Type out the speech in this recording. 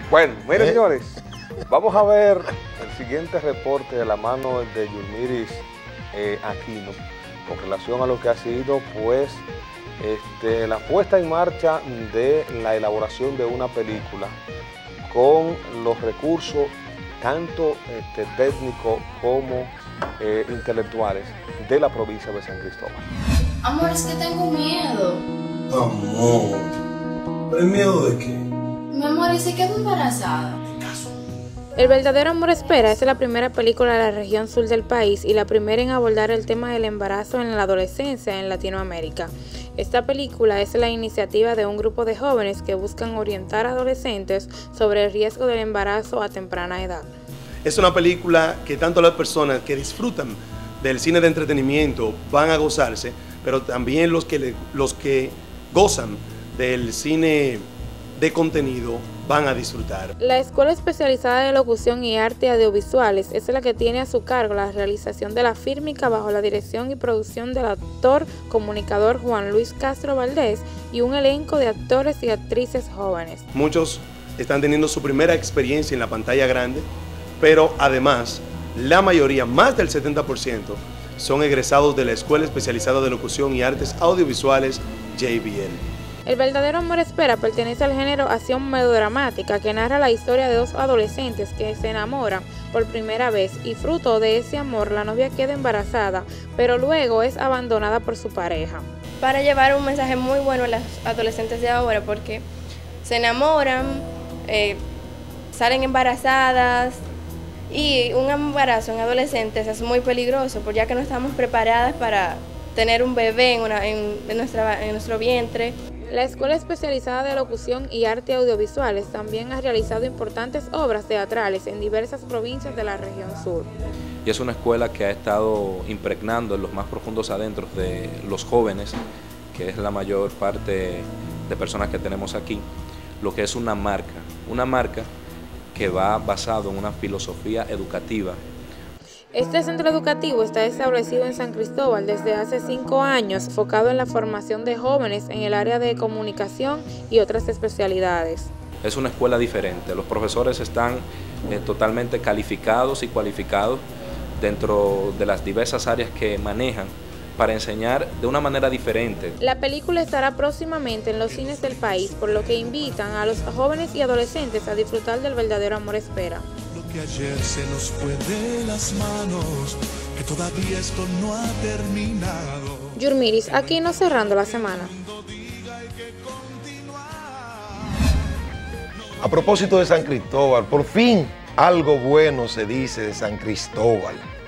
Bueno, miren señores, vamos a ver el siguiente reporte de la mano de Yulmiris Aquino con relación a lo que ha sido pues la puesta en marcha de la elaboración de una película con los recursos tanto técnicos como intelectuales de la provincia de San Cristóbal. Amor, es que tengo miedo. Amor, ¿pero miedo de qué? Mi amor, ¿y si quedo embarazada? El verdadero amor espera es la primera película de la región sur del país y la primera en abordar el tema del embarazo en la adolescencia en Latinoamérica. Esta película es la iniciativa de un grupo de jóvenes que buscan orientar a adolescentes sobre el riesgo del embarazo a temprana edad. Es una película que tanto las personas que disfrutan del cine de entretenimiento van a gozarse, pero también los que gozan del cine de contenido van a disfrutar. La Escuela Especializada de Locución y Arte Audiovisuales es la que tiene a su cargo la realización de la fílmica bajo la dirección y producción del actor comunicador Juan Luis Castro Valdés y un elenco de actores y actrices jóvenes. Muchos están teniendo su primera experiencia en la pantalla grande, pero además la mayoría, más del 70%, son egresados de la Escuela Especializada de Locución y Artes Audiovisuales JBL. El verdadero amor espera pertenece al género acción melodramática que narra la historia de dos adolescentes que se enamoran por primera vez y fruto de ese amor la novia queda embarazada, pero luego es abandonada por su pareja. Para llevar un mensaje muy bueno a las adolescentes de ahora porque se enamoran, salen embarazadas y un embarazo en adolescentes es muy peligroso porque ya que no estamos preparadas para tener un bebé en nuestro vientre. La Escuela Especializada de Locución y Arte Audiovisuales también ha realizado importantes obras teatrales en diversas provincias de la región sur. Y es una escuela que ha estado impregnando en los más profundos adentros de los jóvenes, que es la mayor parte de personas que tenemos aquí, lo que es una marca que va basado en una filosofía educativa. Este centro educativo está establecido en San Cristóbal desde hace 5 años, enfocado en la formación de jóvenes en el área de comunicación y otras especialidades. Es una escuela diferente, los profesores están totalmente calificados y cualificados dentro de las diversas áreas que manejan para enseñar de una manera diferente. La película estará próximamente en los cines del país, por lo que invitan a los jóvenes y adolescentes a disfrutar del verdadero amor espera. Que ayer se nos fue de las manos, que todavía esto no ha terminado. Yulmiris Aquino cerrando la semana. A propósito de San Cristóbal, por fin algo bueno se dice de San Cristóbal.